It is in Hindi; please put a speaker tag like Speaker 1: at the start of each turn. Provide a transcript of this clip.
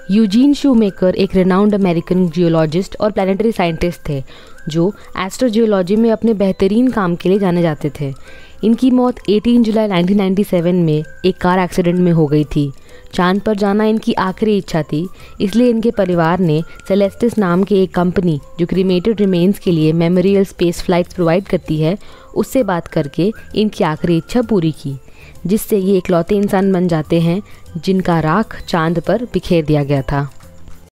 Speaker 1: यूजीन शूमेकर एक रेनाउंड अमेरिकन जियोलॉजिस्ट और प्लानिटरी साइंटिस्ट थे जो एस्ट्रोजियोलॉजी में अपने बेहतरीन काम के लिए जाने जाते थे। इनकी मौत 18 जुलाई 1997 में एक कार एक्सीडेंट में हो गई थी। चांद पर जाना इनकी आखिरी इच्छा थी, इसलिए इनके परिवार ने सेलेस्टिस नाम के एक कंपनी जो क्रीमेटेड रिमेन्स के लिए मेमोरियल स्पेस फ्लाइट्स प्रोवाइड करती है उससे बात करके इनकी आखिरी इच्छा पूरी की, जिससे ये इकलौते इंसान बन जाते हैं जिनका राख चांद पर बिखेर दिया गया था।